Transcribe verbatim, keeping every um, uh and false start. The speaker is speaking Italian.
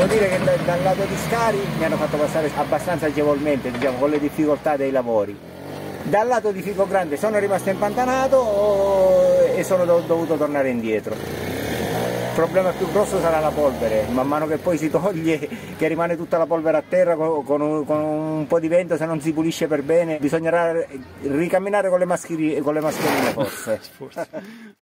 dire che da, dal lato di Scari mi hanno fatto passare abbastanza agevolmente, diciamo, con le difficoltà dei lavori. Dal lato di Fico Grande sono rimasto impantanato e sono dovuto tornare indietro. Il problema più grosso sarà la polvere, man mano che poi si toglie, che rimane tutta la polvere a terra con, con, un, con un po' di vento, se non si pulisce per bene, bisognerà ricamminare con le mascherine, con le mascherine forse.